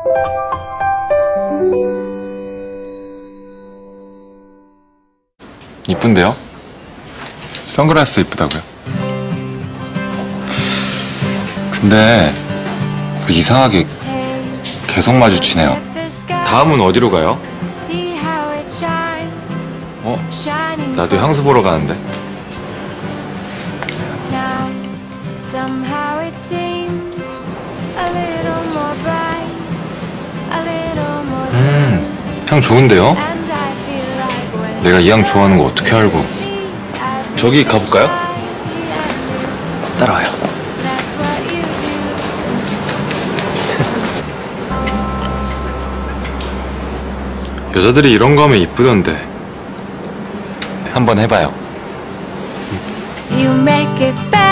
이쁜데요? 선글라스 이쁘다고요? 근데 우리 이상하게 계속 마주치네요. 다음은 어디로 가요? 나도 향수 보러 가는데. 향 좋은데요? 내가 이 향 좋아하는 거 어떻게 알고? 저기 가볼까요? 따라와요. 여자들이 이런 거 하면 이쁘던데. 한번 해봐요. You make it better.